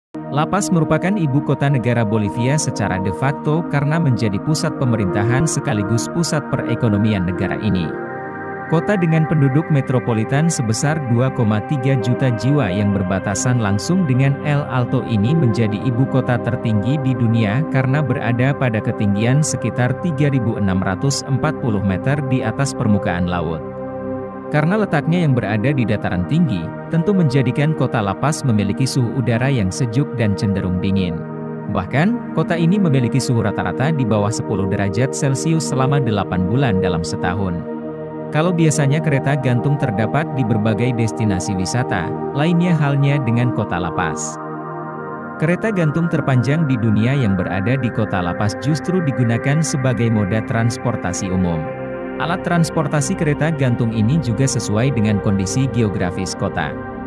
La Paz merupakan ibu kota negara Bolivia secara de facto karena menjadi pusat pemerintahan sekaligus pusat perekonomian negara ini. Kota dengan penduduk metropolitan sebesar 2,3 juta jiwa yang berbatasan langsung dengan El Alto ini menjadi ibu kota tertinggi di dunia karena berada pada ketinggian sekitar 3.640 meter di atas permukaan laut. Karena letaknya yang berada di dataran tinggi, tentu menjadikan kota La Paz memiliki suhu udara yang sejuk dan cenderung dingin. Bahkan, kota ini memiliki suhu rata-rata di bawah 10 derajat Celcius selama 8 bulan dalam setahun. Kalau biasanya kereta gantung terdapat di berbagai destinasi wisata, lainnya halnya dengan kota La Paz. Kereta gantung terpanjang di dunia yang berada di kota La Paz justru digunakan sebagai moda transportasi umum. Alat transportasi kereta gantung ini juga sesuai dengan kondisi geografis kota.